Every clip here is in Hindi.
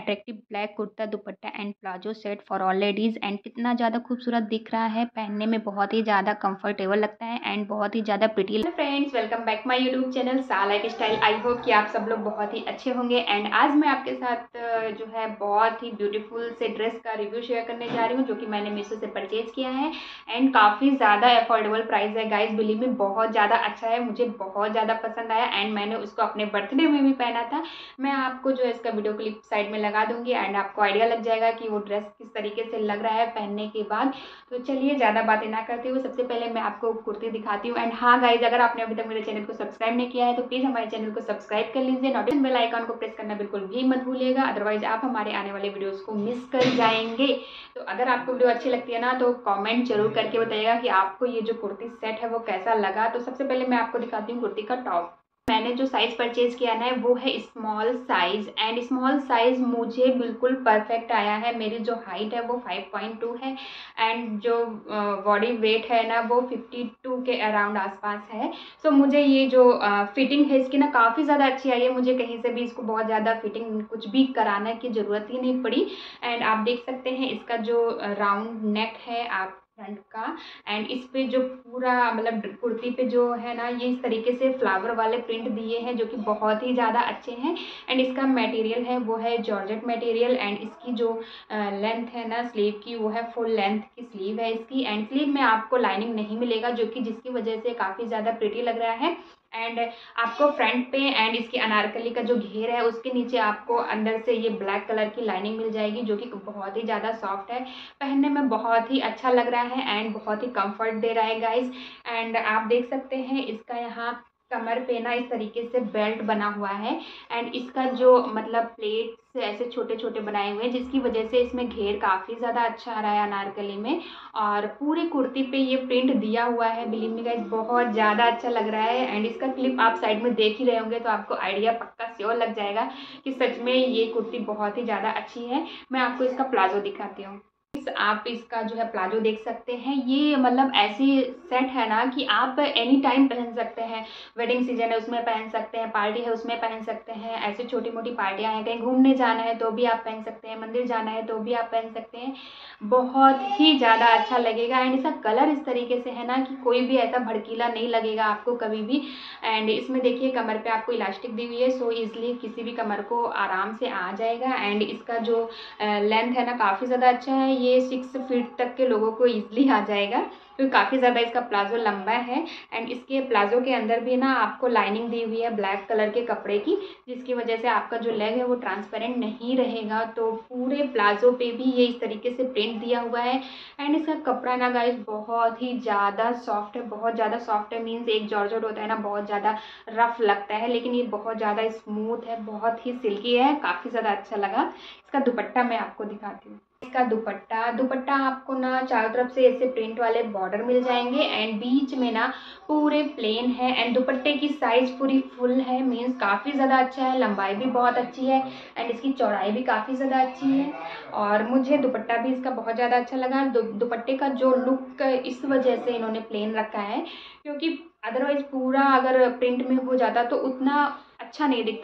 Attractive black kurta dupatta and palazzo set for all ladies and कितना ज़्यादा खूबसूरत दिख रहा है। पहनने में बहुत ही ज़्यादा कंफर्टेबल लगता है एंड बहुत ही ज़्यादा pretty. Hello friends, welcome back my YouTube channel सा लाइफ स्टाइल। आई होप कि आप सब लोग बहुत ही अच्छे होंगे एंड आज मैं आपके साथ जो है बहुत ही ब्यूटीफुल से ड्रेस का रिव्यू शेयर करने जा रही हूँ जो कि मैंने मीशो से परचेज किया है एंड काफ़ी ज़्यादा अफोर्डेबल प्राइस है गाइज। बिलीव में बहुत ज़्यादा अच्छा है, मुझे बहुत ज़्यादा पसंद आया एंड मैंने उसको अपने बर्थडे में भी पहना था। मैं आपको जो है इसका वीडियो क्लिप साइड में लगा दूंगी एंड आपको आइडिया लग जाएगा कि वो ड्रेस किस तरीके से लग रहा है पहनने के बाद। तो चलिए ज़्यादा बातें ना करते हुए सबसे पहले मैं आपको कुर्ती दिखाती हूँ। एंड हाँ गाइज, अगर आपने अभी तक मेरे चैनल को सब्सक्राइब नहीं किया है तो प्लीज़ हमारे चैनल को सब्सक्राइब कर लीजिए, नोटिफिकेशन बेल आइकन को प्रेस करना बिल्कुल भी मत भूलिएगा, अदरवाइज आप हमारे आने वाले वीडियोज़ को मिस कर जाएंगे। तो अगर आपको वीडियो अच्छी लगती है ना तो कॉमेंट जरूर करके बताइएगा कि आपको ये जो कुर्ती सेट है वो कैसा लगा। तो सबसे पहले मैं आपको दिखाती हूँ कुर्ती का टॉप। मैंने जो साइज़ परचेज किया ना वो है small size and small size मुझे बिल्कुल परफेक्ट आया है। मेरी जो हाइट है वो 5.2 है एंड जो बॉडी वेट है ना वो 52 के अराउंड आसपास है। सो मुझे ये जो फिटिंग है इसकी ना काफ़ी ज़्यादा अच्छी आई है। मुझे कहीं से भी इसको बहुत ज़्यादा फिटिंग कुछ भी कराने की ज़रूरत ही नहीं पड़ी। एंड आप देख सकते हैं इसका जो राउंड नेक है आप फ्रंट का एंड इस पे जो पूरा मतलब कुर्ती पे जो है ना ये इस तरीके से फ्लावर वाले प्रिंट दिए हैं जो कि बहुत ही ज़्यादा अच्छे हैं। एंड इसका मटेरियल है वो है जॉर्जेट मटेरियल एंड इसकी जो लेंथ है ना स्लीव की वो है फुल लेंथ की स्लीव है इसकी। एंड स्लीव में आपको लाइनिंग नहीं मिलेगा जो कि जिसकी वजह से काफ़ी ज़्यादा प्रिटी लग रहा है। एंड आपको फ्रंट पे एंड इसकी अनारकली का जो घेर है उसके नीचे आपको अंदर से ये ब्लैक कलर की लाइनिंग मिल जाएगी जो कि बहुत ही ज़्यादा सॉफ्ट है, पहनने में बहुत ही अच्छा लग रहा है एंड बहुत ही कंफर्ट दे रहा है गाइज। एंड आप देख सकते हैं इसका यहाँ कमर पे ना इस तरीके से बेल्ट बना हुआ है एंड इसका जो मतलब प्लेट्स ऐसे छोटे छोटे बनाए हुए हैं जिसकी वजह से इसमें घेर काफ़ी ज़्यादा अच्छा आ रहा है अनारकली में। और पूरी कुर्ती पे ये प्रिंट दिया हुआ है, बिलीव मी गाइस बहुत ज़्यादा अच्छा लग रहा है। एंड इसका क्लिप आप साइड में देख ही रहे होंगे तो आपको आइडिया पक्का श्योर लग जाएगा कि सच में ये कुर्ती बहुत ही ज़्यादा अच्छी है। मैं आपको इसका प्लाजो दिखाती हूँ। आप इसका जो है प्लाजो देख सकते हैं, ये मतलब ऐसी सेट है ना कि आप एनी टाइम पहन सकते हैं। वेडिंग सीजन है उसमें पहन सकते हैं, पार्टी है उसमें पहन सकते हैं, ऐसे छोटी मोटी पार्टियां हैं, कहीं घूमने जाना है तो भी आप पहन सकते हैं, मंदिर जाना है तो भी आप पहन सकते हैं। बहुत ही ज़्यादा अच्छा लगेगा एंड इसका कलर इस तरीके से है ना कि कोई भी ऐसा भड़कीला नहीं लगेगा आपको कभी भी। एंड इसमें देखिए कमर पे आपको इलास्टिक दी हुई है सो इजली किसी भी कमर को आराम से आ जाएगा। एंड इसका जो लेंथ है ना काफ़ी ज़्यादा अच्छा है, ये 6 फीट तक के लोगों को ईजिली आ जाएगा क्योंकि काफ़ी ज़्यादा इसका प्लाजो लंबा है। एंड इसके प्लाजो के अंदर भी ना आपको लाइनिंग दी हुई है ब्लैक कलर के कपड़े की जिसकी वजह से आपका जो लेग है वो ट्रांसपेरेंट नहीं रहेगा। तो पूरे प्लाजो पे भी ये इस तरीके से प्रिंट दिया हुआ है एंड इसका कपड़ा ना गाइस बहुत ही ज़्यादा सॉफ्ट है, बहुत ज़्यादा सॉफ्ट है। मीन्स एक जॉर्जेट होता है ना बहुत ज़्यादा रफ लगता है लेकिन ये बहुत ज़्यादा स्मूथ है, बहुत ही सिल्की है, काफ़ी ज़्यादा अच्छा लगा। इसका दुपट्टा मैं आपको दिखाती हूँ। इसका दुपट्टा आपको ना चारों तरफ से ऐसे प्रिंट वाले बॉर्डर मिल जाएंगे एंड बीच में ना पूरे प्लेन है एंड दुपट्टे की साइज पूरी फुल है। मीन्स काफ़ी ज़्यादा अच्छा है, लंबाई भी बहुत अच्छी है एंड इसकी चौड़ाई भी काफ़ी ज़्यादा अच्छी है। और मुझे दुपट्टा भी इसका बहुत ज़्यादा अच्छा लगा। दुपट्टे का जो लुक इस वजह से इन्होंने प्लेन रखा है क्योंकि अदरवाइज पूरा अगर प्रिंट में हो जाता तो उतना अच्छा नहीं दिखता।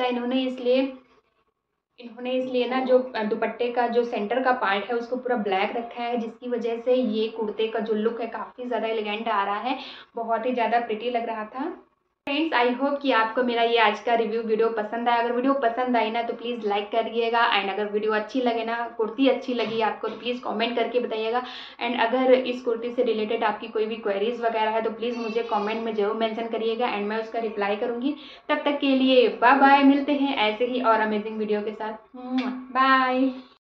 इन्होंने इसलिए ना जो दुपट्टे का जो सेंटर का पार्ट है उसको पूरा ब्लैक रखा है जिसकी वजह से ये कुर्ते का जो लुक है काफ़ी ज़्यादा एलिगेंट आ रहा है, बहुत ही ज़्यादा प्रिटी लग रहा था। फ्रेंड्स आई होप कि आपको मेरा ये आज का रिव्यू वीडियो पसंद आया। अगर वीडियो पसंद आई ना तो प्लीज़ लाइक करिएगा एंड अगर वीडियो अच्छी लगे ना, कुर्ती अच्छी लगी आपको तो प्लीज़ कमेंट करके बताइएगा। एंड अगर इस कुर्ती से रिलेटेड आपकी कोई भी क्वेरीज वगैरह है तो प्लीज़ मुझे कमेंट में जरूर मेंशन करिएगा एंड मैं उसका रिप्लाई करूँगी। तब तक के लिए बाय बाय, मिलते हैं ऐसे ही और अमेजिंग वीडियो के साथ। बाय।